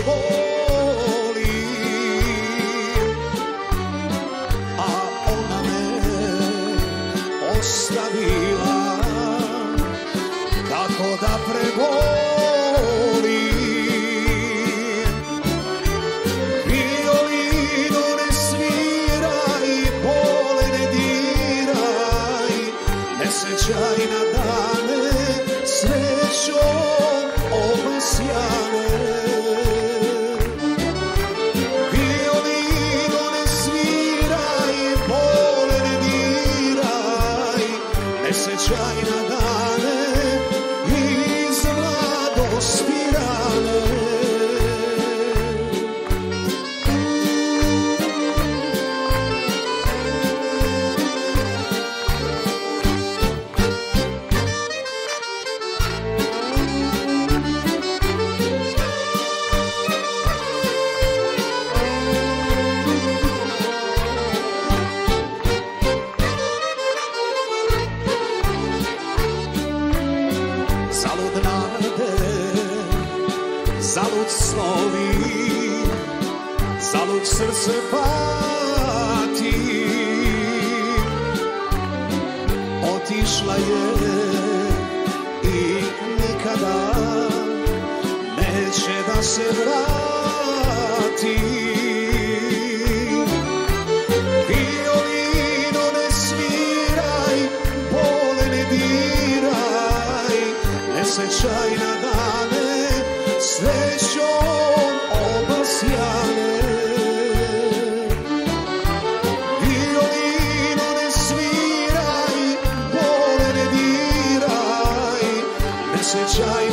volim, a ona me ostavila, kako da prebolim. Violino ne sviraj, bole ne diraj, ne sećaj na dane srećom obasjane. Violino ne sviraj, bole ne diraj, ne sećaj na dane iz mladosti rane. Zalud nade, zalud snovi, zalud srce pati. Otišla je i nikada neće da se vrati. Violino ne sviraj, bole ne diraj, ne sećaj na dane srećom obasjane. Violino ne sviraj, bole ne diraj, ne sećaj